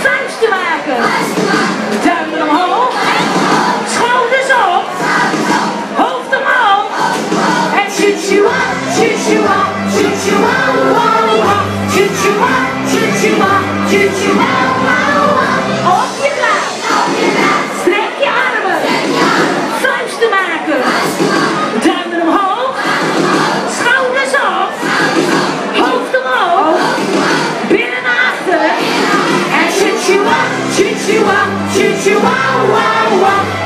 vuist te maken. Duimen omhoog, schouders op, hoofd omhoog. En tjutjua, tjutjua, tjutjua, wow, wow. Tjutjua, tjutjua, tjutjua, wow, wow. Op je plaats, strek je armen, vuisten maken. Duimen omhoog, schouders op, hoofd omhoog, binnen naar achter. En tjutjua, tjutjua, tjutjua, wow, wow.